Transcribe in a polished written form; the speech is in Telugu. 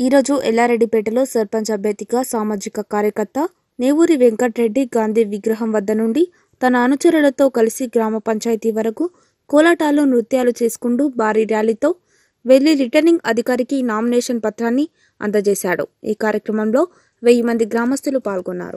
ఈరోజు ఎల్లారెడ్డిపేటలో సర్పంచ్ అభ్యర్థిగా సామాజిక కార్యకర్త నేవూరి వెంకటరెడ్డి గాంధీ విగ్రహం వద్ద నుండి తన అనుచరులతో కలిసి గ్రామ పంచాయతీ వరకు కోలాటాలు నృత్యాలు చేసుకుంటూ భారీ ర్యాలీతో వెళ్లి రిటర్నింగ్ అధికారికి నామినేషన్ పత్రాన్ని అందజేశాడు. ఈ కార్యక్రమంలో 1000 మంది గ్రామస్తులు పాల్గొన్నారు.